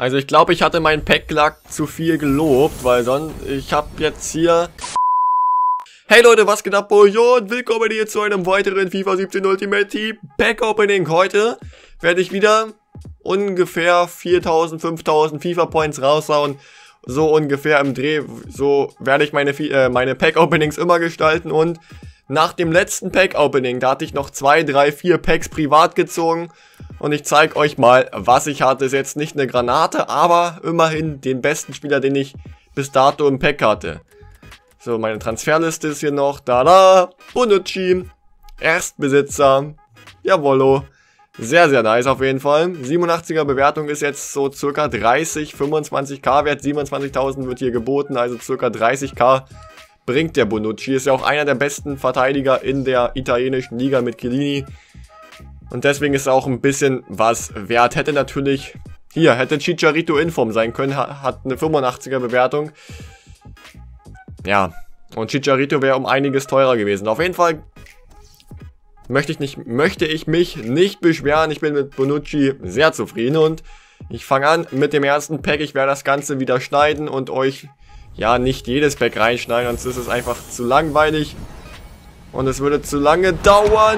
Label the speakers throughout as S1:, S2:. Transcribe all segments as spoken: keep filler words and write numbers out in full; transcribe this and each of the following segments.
S1: Also ich glaube, ich hatte meinen Pack-Luck zu viel gelobt, weil sonst, ich habe jetzt hier... Hey Leute, was geht ab, Bojo, und willkommen hier zu einem weiteren FIFA siebzehn Ultimate Team Pack Opening. Heute werde ich wieder ungefähr viertausend, fünftausend FIFA Points raushauen. So ungefähr im Dreh, so werde ich meine, äh, meine Pack Openings immer gestalten. Und nach dem letzten Pack Opening, da hatte ich noch zwei, drei, vier Packs privat gezogen. Und ich zeige euch mal, was ich hatte. Ist jetzt nicht eine Granate, aber immerhin den besten Spieler, den ich bis dato im Pack hatte. So, meine Transferliste ist hier noch. Da, da. Bonucci. Erstbesitzer. Jawollo. Sehr, sehr nice auf jeden Fall. siebenundachtziger Bewertung ist jetzt so circa dreißig, fünfundzwanzig K wert. siebenundzwanzigtausend wird hier geboten, also circa dreißig K bringt der Bonucci. Ist ja auch einer der besten Verteidiger in der italienischen Liga mit Chiellini. Und deswegen ist er auch ein bisschen was wert. Hätte natürlich, hier, hätte Chicharito Inform sein können, hat eine fünfundachtziger Bewertung. Ja, und Chicharito wäre um einiges teurer gewesen. Auf jeden Fall möchte ich, nicht, möchte ich mich nicht beschweren. Ich bin mit Bonucci sehr zufrieden und ich fange an mit dem ersten Pack. Ich werde das Ganze wieder schneiden und euch, ja, nicht jedes Pack reinschneiden, sonst ist es einfach zu langweilig. Und es würde zu lange dauern.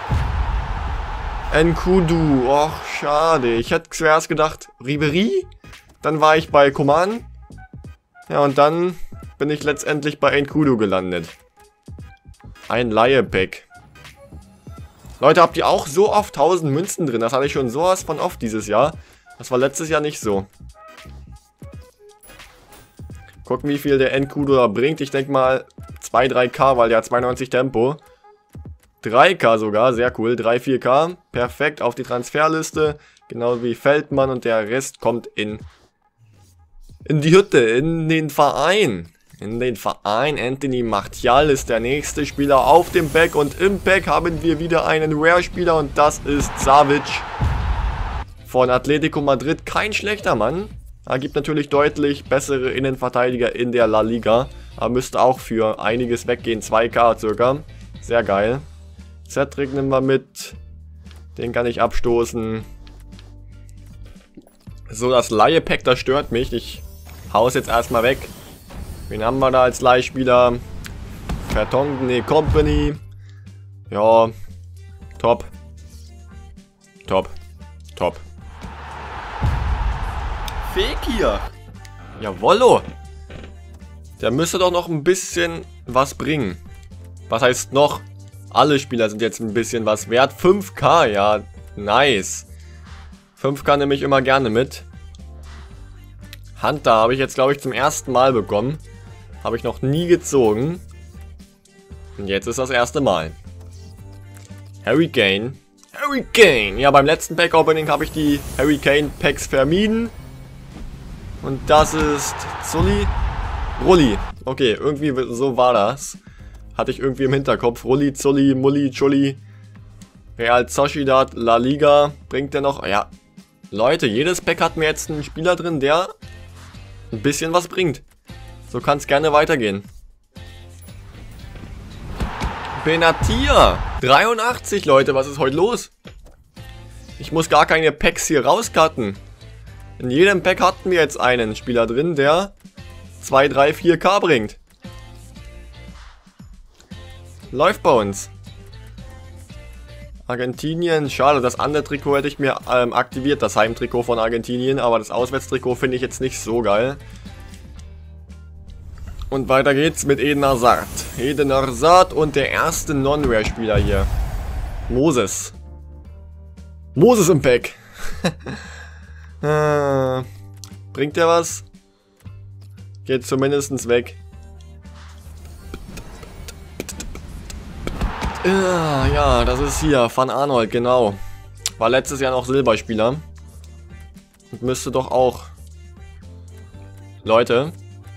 S1: N'Koudou, och, schade. Ich hätte zuerst gedacht, Ribéry. Dann war ich bei Coman. Ja, und dann bin ich letztendlich bei N'Koudou gelandet. Ein Laie-Pack. Leute, habt ihr auch so oft tausend Münzen drin? Das hatte ich schon sowas von oft dieses Jahr. Das war letztes Jahr nicht so. Gucken, wie viel der N'Koudou da bringt. Ich denke mal zwei, drei K, weil der hat zweiundneunzig Tempo. drei K sogar, sehr cool. drei, vier K. Perfekt auf die Transferliste. Genau wie Feldmann, und der Rest kommt in, in die Hütte, in den Verein. In den Verein. Anthony Martial ist der nächste Spieler auf dem Pack. Und im Pack haben wir wieder einen Rare-Spieler. Und das ist Savic von Atletico Madrid. Kein schlechter Mann. Er gibt natürlich deutlich bessere Innenverteidiger in der La Liga. Aber müsste auch für einiges weggehen. zwei K circa. Sehr geil. Cedric nehmen wir mit. Den kann ich abstoßen. So, das Laie-Pack, das stört mich. Ich hau es jetzt erstmal weg. Wen haben wir da als Leihspieler? Vertonghen, ne, Company. Ja. Top. Top. Top. Fekir. Jawollo. Der müsste doch noch ein bisschen was bringen. Was heißt noch? Alle Spieler sind jetzt ein bisschen was wert. fünf K, ja. Nice. fünf K nehme ich immer gerne mit. Hunter habe ich jetzt, glaube ich, zum ersten Mal bekommen. Habe ich noch nie gezogen. Und jetzt ist das erste Mal. Harry Kane. Harry Kane. Ja, beim letzten Pack-Opening habe ich die Harry Kane-Packs vermieden. Und das ist Zulli. Rulli. Okay, irgendwie so war das. Hatte ich irgendwie im Hinterkopf. Rulli, Zulli, Mulli, Chulli. Real Sociedad, La Liga. Bringt der noch? Ja. Leute, jedes Pack hat mir jetzt einen Spieler drin, der ein bisschen was bringt. So kann es gerne weitergehen. Benatia. dreiundachtzig, Leute. Was ist heute los? Ich muss gar keine Packs hier rauscutten. In jedem Pack hatten wir jetzt einen Spieler drin, der zwei, drei, vier K bringt. Läuft bei uns. Argentinien, schade, das andere Trikot hätte ich mir ähm, aktiviert, das Heimtrikot von Argentinien, aber das Auswärtstrikot finde ich jetzt nicht so geil. Und weiter geht's mit Eden Hazard. Eden Hazard und der erste Non-Rare-Spieler hier. Moses. Moses im Pack. äh, bringt der was? Geht zumindest weg. Ja, ja, das ist hier Van Arnold, genau. War letztes Jahr noch Silberspieler. Und müsste doch auch. Leute.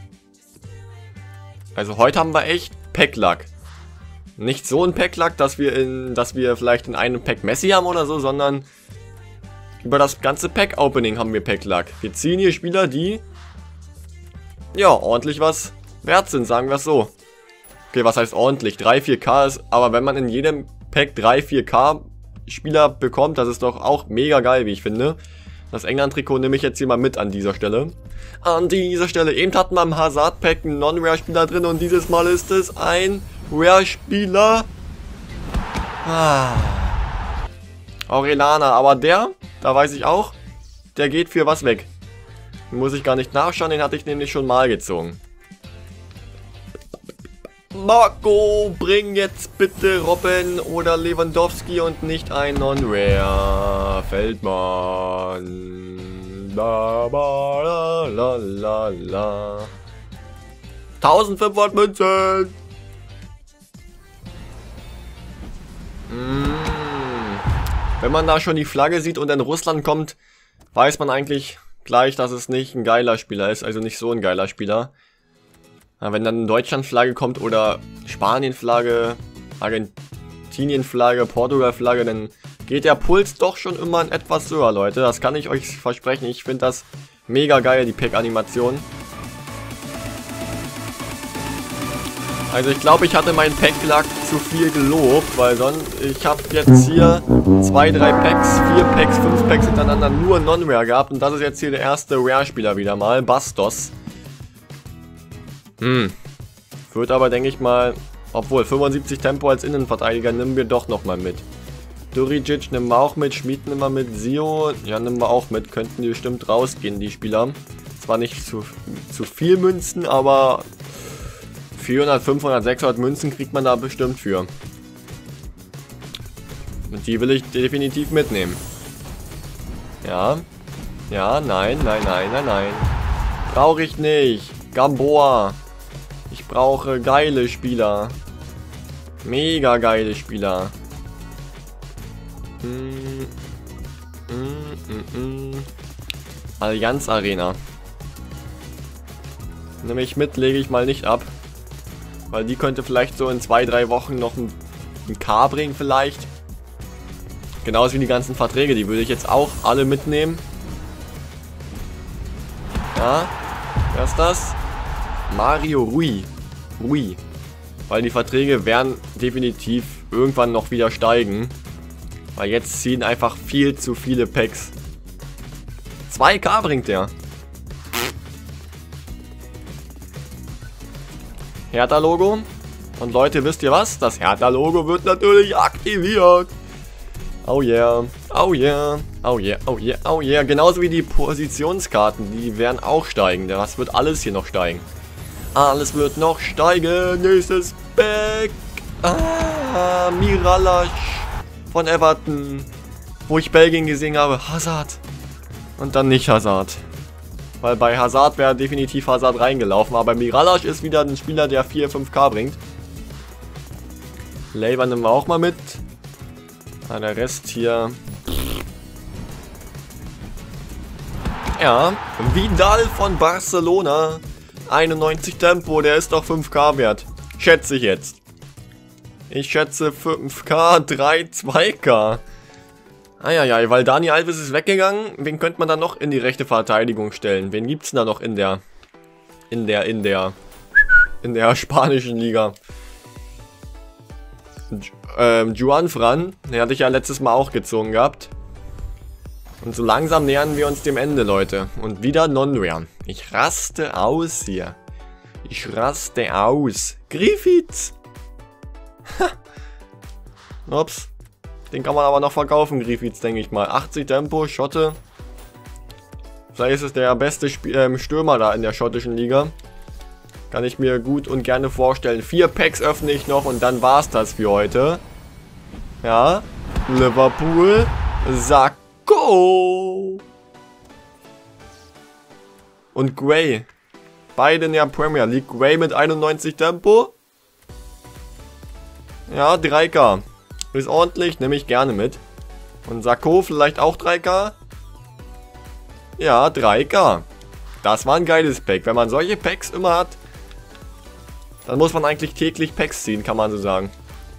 S1: Also heute haben wir echt Pack-Luck. Nicht so ein Pack-Luck, dass wir in, dass wir vielleicht in einem Pack Messi haben oder so, sondern über das ganze Pack-Opening haben wir Pack-Luck. Wir ziehen hier Spieler, die ja ordentlich was wert sind, sagen wir es so. Okay, was heißt ordentlich? drei, vier K ist, aber wenn man in jedem Pack drei, vier K Spieler bekommt, das ist doch auch mega geil, wie ich finde. Das England-Trikot nehme ich jetzt hier mal mit an dieser Stelle. An dieser Stelle. Eben hatten wir im Hazard-Pack einen Non-Rare-Spieler drin und dieses Mal ist es ein Rare-Spieler. Ah. Aurelana, aber der, da weiß ich auch, der geht für was weg. Den muss ich gar nicht nachschauen, den hatte ich nämlich schon mal gezogen. Marco, bring jetzt bitte Robben oder Lewandowski und nicht ein Non-Rare. Feldmann. La, la, la, la, la. eintausendfünfhundert Münzen. Mmh. Wenn man da schon die Flagge sieht und in Russland kommt, weiß man eigentlich gleich, dass es nicht ein geiler Spieler ist. Also nicht so ein geiler Spieler. Ja, wenn dann Deutschland-Flagge kommt oder Spanien-Flagge, Argentinien-Flagge, Portugal-Flagge, dann geht der Puls doch schon immer ein etwas höher, Leute. Das kann ich euch versprechen. Ich finde das mega geil, die Pack-Animation. Also ich glaube, ich hatte meinen Pack-Lack zu viel gelobt, weil sonst, ich habe jetzt hier zwei, drei Packs, vier Packs, fünf Packs hintereinander nur Non-Rare gehabt. Und das ist jetzt hier der erste Rare-Spieler wieder mal, Bastos. Hm. Wird aber, denke ich mal, obwohl fünfundsiebzig Tempo als Innenverteidiger nehmen wir doch nochmal mit. Duricic nehmen wir auch mit, Schmid nehmen wir mit, Sio, ja, nehmen wir auch mit. Könnten die bestimmt rausgehen, die Spieler. Zwar nicht zu, zu viel Münzen, aber vierhundert, fünfhundert, sechshundert Münzen kriegt man da bestimmt für. Und die will ich definitiv mitnehmen. Ja. Ja, nein, nein, nein, nein, nein. Brauche ich nicht. Gamboa. Ich brauche geile Spieler. Mega geile Spieler. Mm, mm, mm, mm. Allianz Arena. Nehme ich mit, lege ich mal nicht ab. Weil die könnte vielleicht so in zwei, drei Wochen noch ein, ein K bringen vielleicht. Genauso wie die ganzen Verträge, die würde ich jetzt auch alle mitnehmen. Ja, wer ist das? Mario Rui. Rui. Weil die Verträge werden definitiv irgendwann noch wieder steigen. Weil jetzt ziehen einfach viel zu viele Packs. zwei K bringt der. Hertha-Logo. Und Leute, wisst ihr was? Das Hertha-Logo wird natürlich aktiviert. Oh yeah, oh yeah, oh yeah, oh yeah, oh yeah. Genauso wie die Positionskarten, die werden auch steigen. Das wird alles hier noch steigen. Alles wird noch steigen. Nächstes Pack. Ah, Miralasch von Everton. Wo ich Belgien gesehen habe. Hazard. Und dann nicht Hazard. Weil bei Hazard wäre definitiv Hazard reingelaufen. Aber Miralasch ist wieder ein Spieler, der vier, fünf K bringt. Leiber nehmen wir auch mal mit. Ah, der Rest hier. Ja, Vidal von Barcelona. einundneunzig Tempo, der ist doch fünf K wert. Schätze ich jetzt. Ich schätze fünf K, drei, zwei K. Eieiei, weil Dani Alves ist weggegangen. Wen könnte man da noch in die rechte Verteidigung stellen? Wen gibt es denn da noch in der, in der, in der, in der spanischen Liga? Ähm, Juan Fran, den hatte ich ja letztes Mal auch gezogen gehabt. Und so langsam nähern wir uns dem Ende, Leute. Und wieder Non-Rare. Ich raste aus hier. Ich raste aus. Griffiths. Ups. Den kann man aber noch verkaufen, Griffiths, denke ich mal. achtzig Tempo, Schotte. Vielleicht ist es der beste Sp ähm, Stürmer da in der schottischen Liga. Kann ich mir gut und gerne vorstellen. Vier Packs öffne ich noch und dann war's das für heute. Ja. Liverpool. Sakho. Und Gray. Beide in der Premier League. Gray mit einundneunzig Tempo. Ja, drei K. Ist ordentlich, nehme ich gerne mit. Und Sakho vielleicht auch drei K. Ja, drei K. Das war ein geiles Pack. Wenn man solche Packs immer hat, dann muss man eigentlich täglich Packs ziehen, kann man so sagen.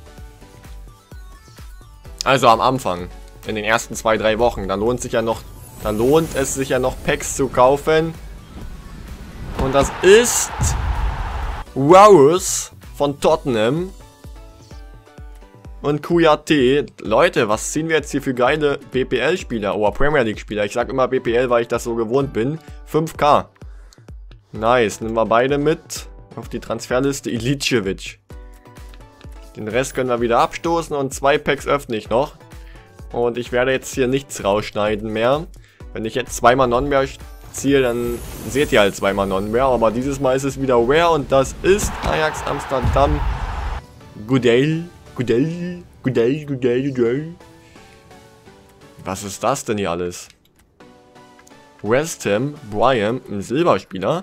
S1: Also am Anfang, in den ersten zwei, drei Wochen, dann lohnt sich ja noch, dann lohnt es sich ja noch Packs zu kaufen. Und das ist Rose von Tottenham. und Q J T. Leute, was ziehen wir jetzt hier für geile B P L-Spieler oder Premier League-Spieler? Ich sag immer B P L, weil ich das so gewohnt bin. fünf K. Nice, nehmen wir beide mit auf die Transferliste. Ilicevic. Den Rest können wir wieder abstoßen und zwei Packs öffne ich noch. Und ich werde jetzt hier nichts rausschneiden mehr. Wenn ich jetzt zweimal Non-Rare ziehe, dann seht ihr halt zweimal Non-Rare. Aber dieses Mal ist es wieder Rare und das ist Ajax Amsterdam. Goodale, Goodale, Goodale, Goodale, Goodale. Was ist das denn hier alles? West Ham, Brian, ein Silberspieler.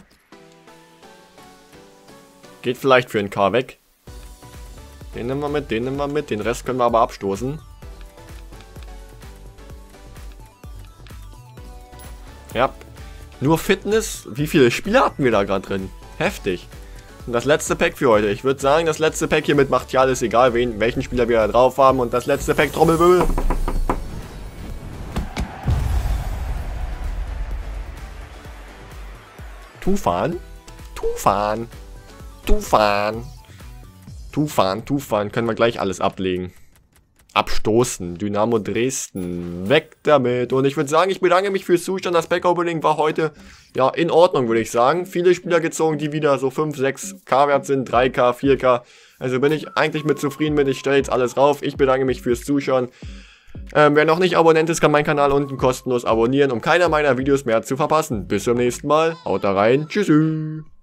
S1: Geht vielleicht für ein K weg. Den nehmen wir mit, den nehmen wir mit. Den Rest können wir aber abstoßen. Ja. Nur Fitness. Wie viele Spieler hatten wir da gerade drin? Heftig. Und das letzte Pack für heute. Ich würde sagen, das letzte Pack hier mit Martial ist egal, wen, welchen Spieler wir da drauf haben. Und das letzte Pack Trommelwirbel. Tufan? Tufan? Tufan? Tufan, Tufan. Können wir gleich alles ablegen. Abstoßen. Dynamo Dresden. Weg damit. Und ich würde sagen, ich bedanke mich fürs Zuschauen. Das Pack-Opening war heute ja in Ordnung, würde ich sagen. Viele Spieler gezogen, die wieder so fünf, sechs K wert sind. drei K, vier K. Also bin ich eigentlich mit zufrieden mit. Ich stelle jetzt alles rauf. Ich bedanke mich fürs Zuschauen. Ähm, wer noch nicht Abonnent ist, kann meinen Kanal unten kostenlos abonnieren, um keiner meiner Videos mehr zu verpassen. Bis zum nächsten Mal. Haut da rein. Tschüssi.